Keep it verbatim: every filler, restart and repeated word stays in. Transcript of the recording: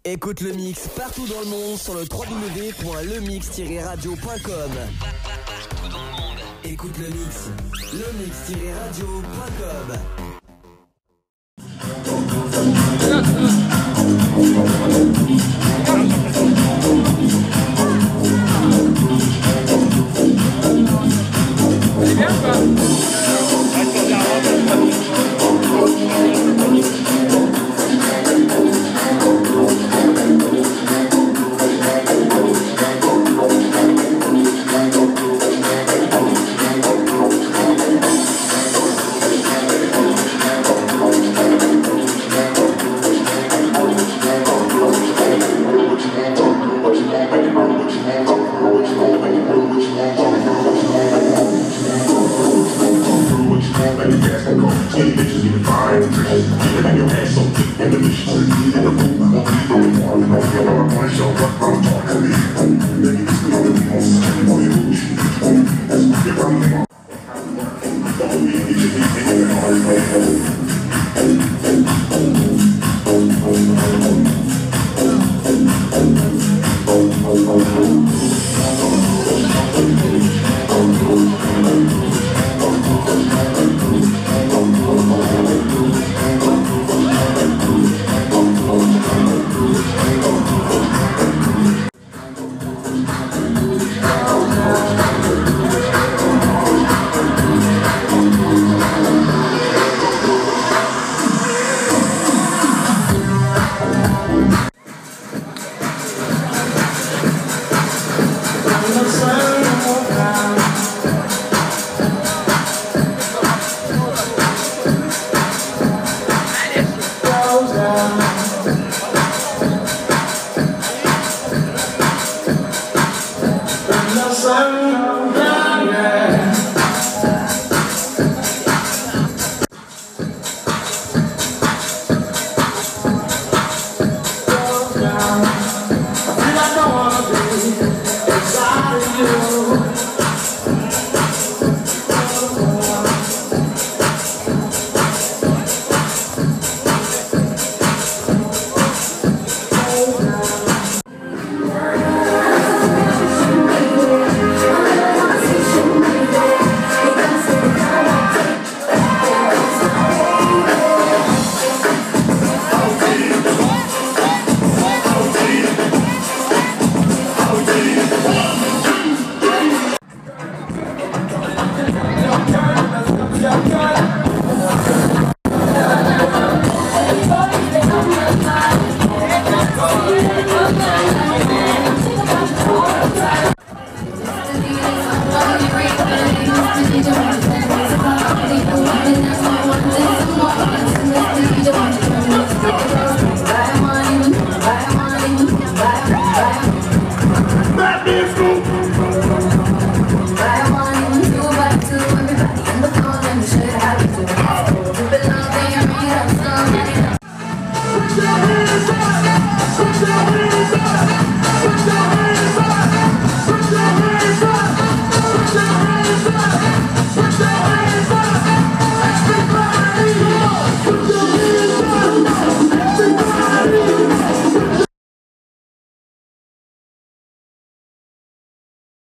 Écoute le mix partout dans le monde sur le w w w point le mix tiret radio point com. Partout dans le monde. Écoute le mix, le mix tiret radio point com. C'est bien quoi? Buy one, two, buy two, everybody in the phone, let me show you how to do it.